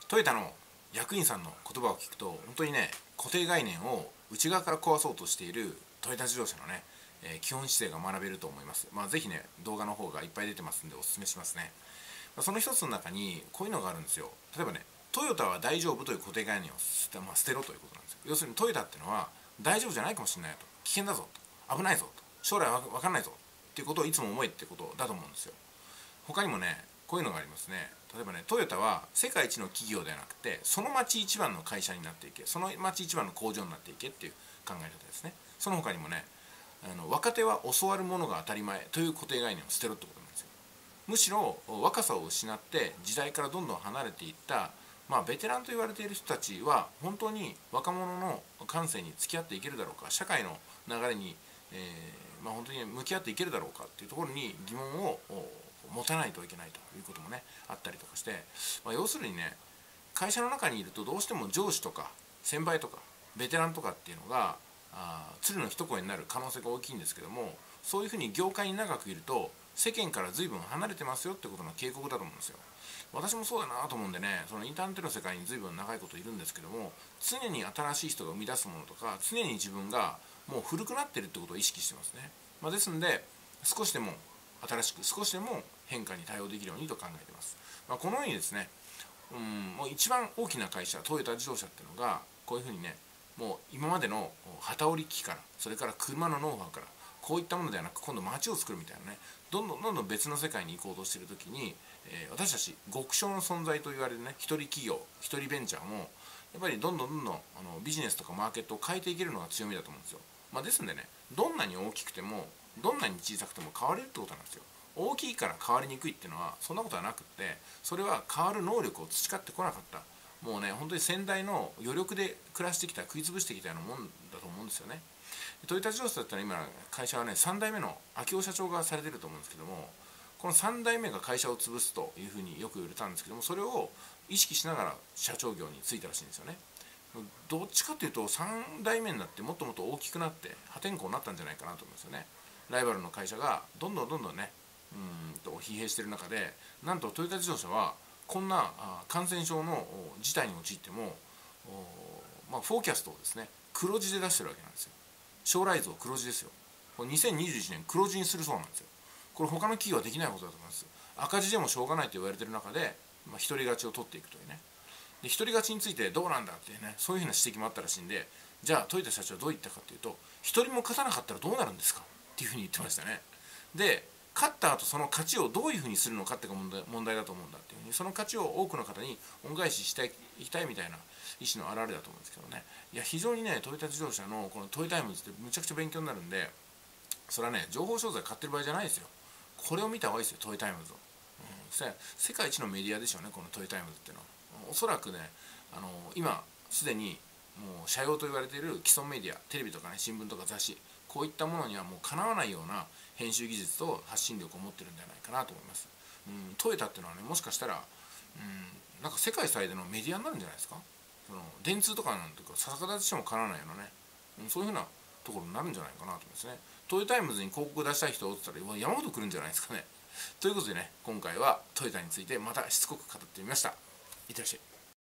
トヨタの役員さんの言葉を聞くと本当にね、固定概念を内側から壊そうとしているトヨタ自動車のね、基本姿勢が学べると思います。ぜひね、動画の方がいっぱい出てますんでおすすめしますね。その一つの中にこういうのがあるんですよ。例えばね、トヨタは大丈夫という固定概念を捨てろということなんですよ。要するにトヨタっていうのは大丈夫じゃないかもしれないと、危険だぞと、危ないぞと、将来は分かんないぞっていうことをいつも思えってことだと思うんですよ。他にもね、こういうのがありますね。例えばね、トヨタは世界一の企業ではなくて、その町一番の会社になっていけ、その町一番の工場になっていけっていう考え方ですね。その他にもね、若手は教わるものが当たり前という固定概念を捨てろってことなんですよ。むしろ若さを失って時代からどんどん離れていった、ベテランと言われている人たちは本当に若者の感性に付き合っていけるだろうか、社会の流れに、本当に向き合っていけるだろうかっていうところに疑問を持たないといけないということもねあったりとかして、要するにね、会社の中にいるとどうしても上司とか先輩とかベテランとかっていうのが鶴の一声になる可能性が大きいんですけども、そういうふうに業界に長くいると世間から随分離れてますよってことの警告だと思うんですよ。私もそうだなと思うんでね、そのインターネットの世界に随分長いこといるんですけども、常に新しい人が生み出すものとか、常に自分がもう古くなってるってことを意識してますね。ですんで少しでも新しく、少しでも変化に対応できるようにと考えています。このようにですね、もう一番大きな会社トヨタ自動車っていうのがこういうふうにね、もう今までの機織り機から、それから車のノウハウから、こういったものではなく今度街を作るみたいなね、どんどん別の世界に行こうとしている時に、私たち極小の存在と言われるね、一人企業一人ベンチャーもやっぱりどんどんビジネスとかマーケットを変えていけるのが強みだと思うんですよ。ですんでね、どんなに大きくてもどんなに小さくても変われるってことなんですよ。大きいから変わりにくいっていうのはそんなことはなくって、それは変わる能力を培ってこなかった、もうね本当に先代の余力で暮らしてきた、食い潰してきたようなもんだと思うんですよね。トヨタ自動車だったら今会社はね、3代目の秋夫社長がされてると思うんですけども、この3代目が会社を潰すというふうによく言われたんですけども、それを意識しながら社長業に就いたらしいんですよね。どっちかというと3代目になってもっともっと大きくなって破天荒になったんじゃないかなと思うんですよね。ライバルの会社がどんどんね疲弊している中で、なんとトヨタ自動車はこんな感染症の事態に陥ってもフォーキャストをですね黒字で出してるわけなんですよ。将来像黒字ですよ。これ2021年黒字にするそうなんですよ。これ他の企業はできないことだと思います。赤字でもしょうがないと言われている中で、独り勝ちを取っていくというね。で独り勝ちについてどうなんだっていうね、そういうふうな指摘もあったらしいんで、じゃあトヨタ社長はどう言ったかというと、一人も勝たなかったらどうなるんですかっていうふうに言ってましたね。で勝った後その勝ちをどういうふうにするのかっていうのが問題だと思うんだっていうふうに、その勝ちを多くの方に恩返ししていきたいみたいな意思の表れだと思うんですけどね。いや非常にね、トヨタ自動車のこのトヨタイムズってむちゃくちゃ勉強になるんで、それはね情報商材買ってる場合じゃないですよ。これを見た方がいいですよ、トヨタイムズを。世界一のメディアでしょうね、このトヨタイムズっていうのは。おそらくね、今すでにもう社用と言われている既存メディア、テレビとかね、新聞とか雑誌、こういったものにはもうかなわないような編集技術と発信力を持ってるんじゃないかなと思います。トヨタっていうのはね、もしかしたらなんか世界最大のメディアになるんじゃないですか。その電通とかなんていうか逆立ちしてもかなわないようなね、そういうふうなところになるんじゃないかなと思いますね。トヨタイムズに広告出したい人を打ったら山ほど来るんじゃないですかね。ということでね、今回はトヨタについてまたしつこく語ってみました。いってらっしゃい。